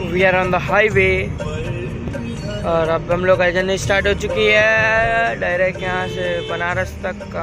We are on the highway और अब हम लोग का जर्नी स्टार्ट हो चुकी है डायरेक्ट यहाँ से बनारस तक का।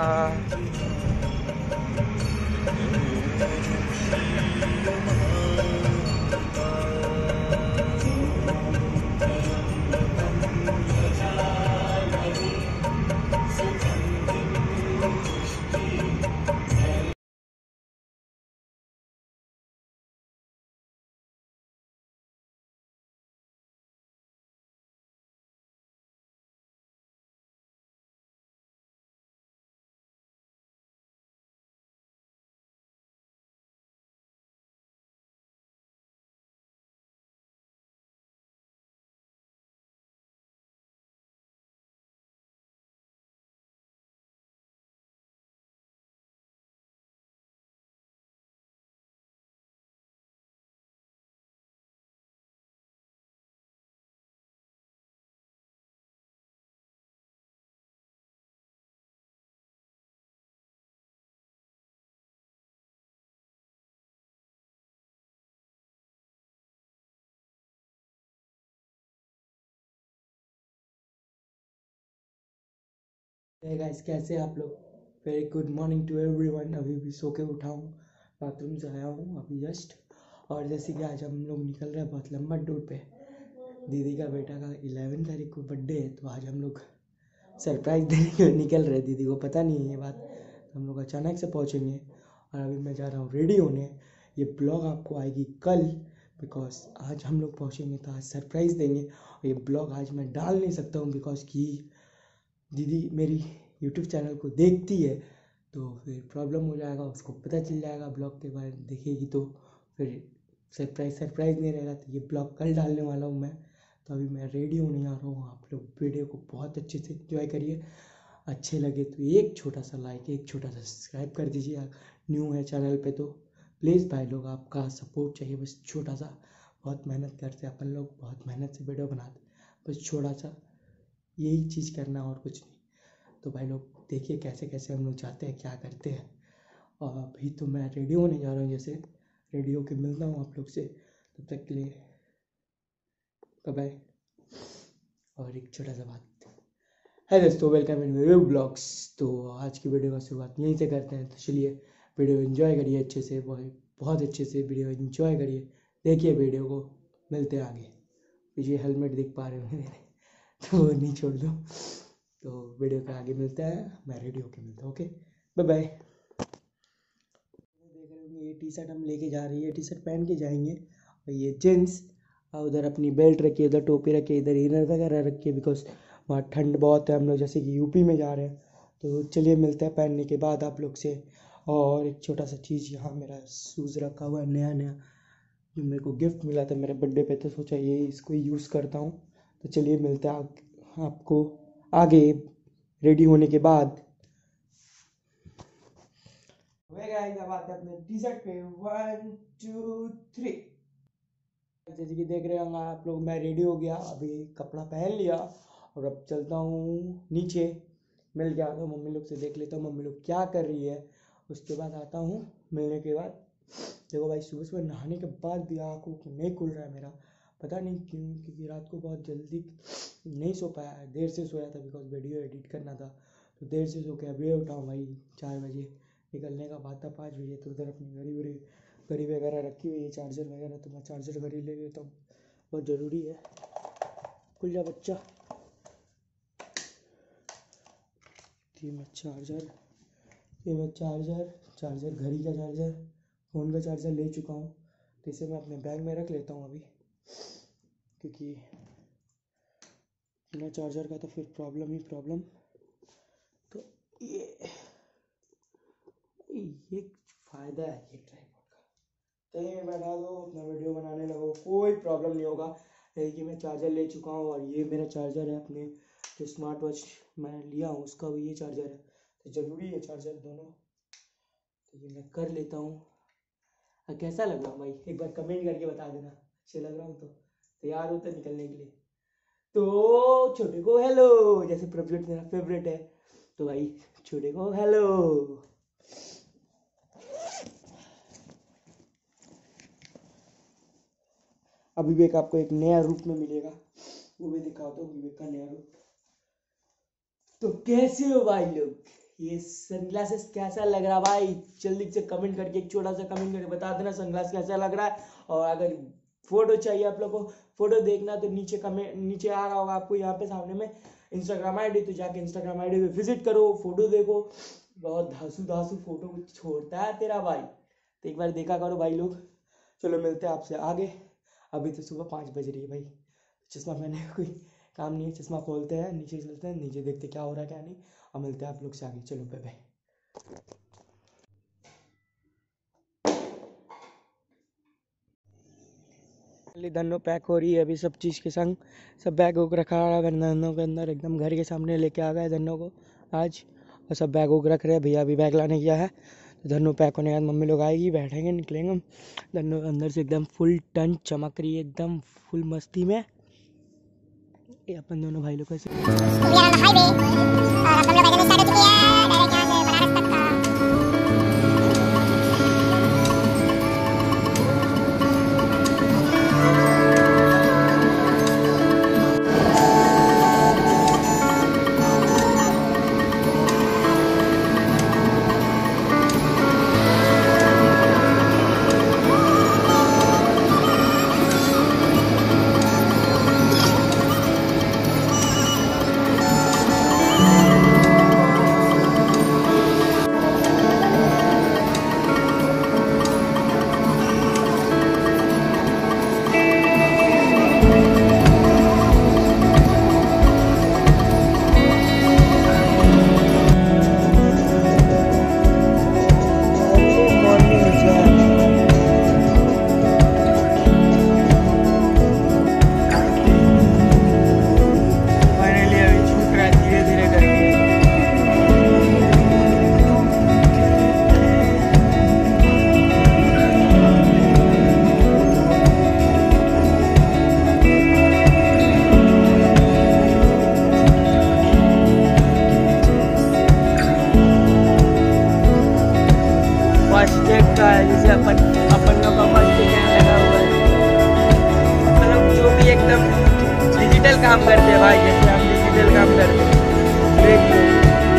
हे गाइस, कैसे आप लोग? Very good morning to everyone. अभी भी सो के उठा हूँ, बाथरूम से आया हूँ अभी जस्ट। और जैसे कि आज हम लोग निकल रहे हैं बहुत लंबा टूर पे। दीदी का बेटा का 11 तारीख को बर्थडे है, तो आज हम लोग सरप्राइज देने के लिए निकल रहे हैं। दीदी को पता नहीं है ये बात, तो हम लोग अचानक से पहुँचेंगे। और अभी मैं जा रहा हूँ रेडी होने। ये ब्लॉग आपको आएगी कल, बिकॉज आज हम लोग पहुँचेंगे तो आज सरप्राइज़ देंगे। और ये ब्लॉग आज मैं डाल नहीं सकता हूँ बिकॉज की दीदी मेरी यूट्यूब चैनल को देखती है, तो फिर प्रॉब्लम हो जाएगा। उसको पता चल जाएगा ब्लॉग के बारे में, देखेगी तो फिर सरप्राइज़ नहीं रहेगा। तो ये ब्लॉग कल डालने वाला हूँ मैं। तो अभी मैं रेडी होने जा रहा हूँ। आप लोग वीडियो को बहुत अच्छे से एंजॉय करिए। अच्छे लगे तो एक छोटा सा लाइक, एक छोटा सा सब्सक्राइब कर दीजिए। न्यू है चैनल पे तो प्लीज़ भाई लोग, आपका सपोर्ट चाहिए। बस छोटा सा, बहुत मेहनत करते हैं अपन लोग, बहुत मेहनत से वीडियो बनाते, बस छोटा सा यही चीज़ करना और कुछ नहीं। तो भाई लोग देखिए कैसे कैसे हम लोग जाते हैं, क्या करते हैं। और अभी तो मैं रेडी होने जा रहा हूँ, जैसे रेडी होके मिलता हूँ आप लोग से। तब तक के लिए बाय बाय। और एक छोटा सा बात, है दोस्तों, वेलकम इन वीडियो ब्लॉग्स। तो आज की वीडियो का शुरुआत यहीं से करते हैं। तो चलिए वीडियो एंजॉय करिए अच्छे से, बहुत अच्छे से वीडियो एंजॉय करिए। देखिए वीडियो को, मिलते हैं आगे। पीछे हेलमेट देख पा रहे हो मेरे, तो नहीं छोड़ दो। तो वीडियो के आगे मिलता है, मैं रेडी होके मिलता हूँ। Okay bye bye. देख रहे होंगे ये टी शर्ट हम लेके जा रही है, टी शर्ट पहन के जाएंगे। और ये जींस, और उधर अपनी बेल्ट रखिए, उधर टोपी रखिए, इधर इनर वगैरह रखिए, बिकॉज वहाँ ठंड बहुत है। हम लोग जैसे कि यूपी में जा रहे हैं। तो चलिए मिलते हैं पहनने के बाद आप लोग से। और एक छोटा सा चीज़, यहाँ मेरा शूज़ रखा हुआ है नया नया, जो मेरे को गिफ्ट मिला था मेरे बर्थडे पे, तो सोचा ये इसको यूज़ करता हूँ। तो चलिए मिलते हैं आपको आगे रेडी होने के बाद। अब आते हैं अपने टी शर्ट पे। 1 2 3। जैसे कि देख रहे होंगे आप लोग, मैं रेडी हो गया, अभी कपड़ा पहन लिया। और अब चलता हूँ नीचे, मिल के आता हूँ मम्मी लोग से, देख लेता हूँ मम्मी लोग क्या कर रही है। उसके बाद आता हूँ मिलने के बाद। देखो भाई, सुबह सुबह नहाने के बाद भी आँख ऊँख नहीं खुल रहा है मेरा, पता नहीं क्यों। क्योंकि रात को बहुत जल्दी नहीं सो पाया, देर से सोया था, बिकॉज वीडियो एडिट करना था। तो देर से सो के अभी उठा हूँ भाई। 4 बजे निकलने का बात था, 5 बजे। तो उधर अपनी घड़ी वगैरह रखी हुई है, चार्जर वगैरह, तो मैं चार्जर घड़ी ले लेता हूँ, बहुत ज़रूरी है। खुल जा बच्चा। ये मैं चार्जर चार्जर घड़ी का चार्जर, फ़ोन का चार्जर ले चुका हूँ। तो इसे मैं अपने बैग में रख लेता हूँ अभी, क्योंकि बिना चार्जर का तो फिर प्रॉब्लम ही प्रॉब्लम। तो ये फ़ायदा है ये ट्राइपॉड का। कहीं भी बैठा दो, अपना वीडियो बनाने लगो, कोई प्रॉब्लम नहीं होगा। कि मैं चार्जर ले चुका हूँ, और ये मेरा चार्जर है अपने जो स्मार्ट वॉच मैं लिया हूँ उसका भी ये चार्जर है। तो ज़रूरी है चार्जर दोनों। तो ये मैं कर लेता हूँ। कैसा लग रहा हूँ भाई, एक बार कमेंट करके बता देना। अच्छे लग रहा हूँ तो तैयार होता है निकलने के लिए। तो छोटे को हेलो, जैसे प्रभुट मेरा फेवरेट है, तो भाई छोटे को हेलो। अब विवेक आपको एक नया रूप में मिलेगा, वो भी दिखाता हूँ विवेक का नया रूप। तो कैसे हो भाई लोग, ये सनग्लासेस कैसा लग रहा भाई, जल्दी से कमेंट करके एक छोटा सा कमेंट करके बता देना सनग्लास कैसा लग रहा है। और अगर फोटो चाहिए आप लोग को, फोटो देखना तो नीचे कमेंट, नीचे आ रहा होगा आपको यहाँ पे सामने में इंस्टाग्राम आईडी, तो जाके इंस्टाग्राम आईडी पे विजिट करो, फोटो देखो। बहुत धासु धासु फोटो छोड़ता है तेरा भाई, तो एक बार देखा करो भाई लोग। चलो मिलते हैं आपसे आगे, अभी तो सुबह 5 बज रही है भाई। चश्मा पहने कोई काम नहीं है, चश्मा खोलते हैं, नीचे चलते हैं, नीचे देखते क्या हो रहा है क्या नहीं, और मिलते हैं आप लोग से आगे। चलो बाय बाय। धनो पैक हो रही है अभी सब चीज़ के संग, सब बैग वैग रखा है धनो के अंदर, एकदम घर के सामने लेके आ गए धनो को आज, और सब बैग वैग रख रहे हैं। भैया अभी बैग लाने गया है, तो धनो पैक होने के बाद मम्मी लोग आएगी, बैठेंगे, निकलेंगे हम। धनो अंदर से एकदम फुल टन चमक रही है, एकदम फुल मस्ती में। ये अपन दोनों भाई लोग कैसे जैसे अपन लोग का फर्स्ट लगा हुआ है, मतलब जो भी एकदम डिजिटल काम करते हैं भाई, जैसे हम डिजिटल काम करते हैं देख लो।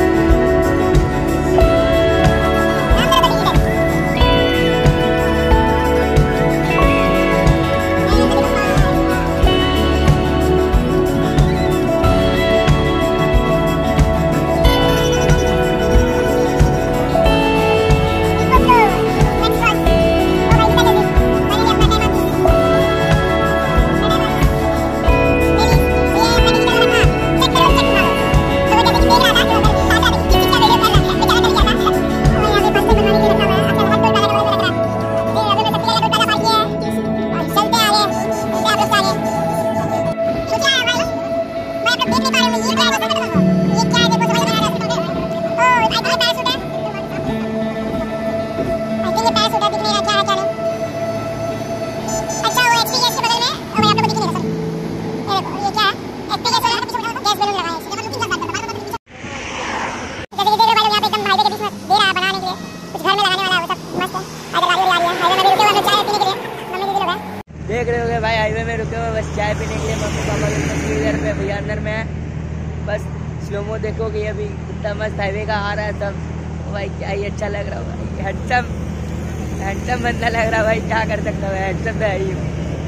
देख रहे होगे भाई, हाईवे में रुके हुए बस चाय पीने के लिए, मम्मी पापा लोग इधर पे, भैया अंदर में है। बस स्लोमो देखोगे अभी इतना मस्त हाईवे का आ रहा है सब भाई, क्या ही अच्छा लग रहा है भाई, हैंडसम बंदा लग रहा है भाई, क्या कर सकता है, हैंडसम है ही।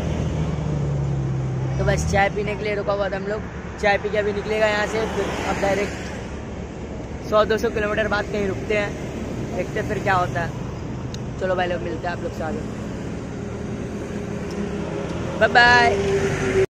तो बस चाय पीने के लिए रुका हुआ था हम लोग, चाय पी के अभी निकलेगा यहाँ से, फिर अब डायरेक्ट 100-200 किलोमीटर बाद कहीं रुकते हैं, देखते फिर क्या होता है। चलो भाई लोग मिलते हैं आप लोग से आगे, बाय बाय।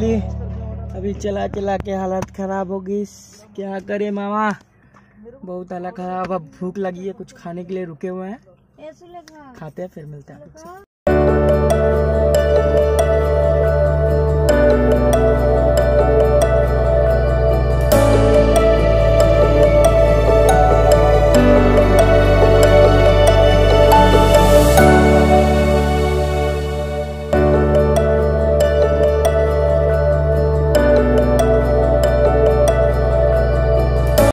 फाइनली अभी चला चला के हालत खराब हो गई। क्या करे मामा, बहुत हालत खराब। अब भूख लगी है, कुछ खाने के लिए रुके हुए हैं, खाते हैं फिर मिलते हैं आपसे।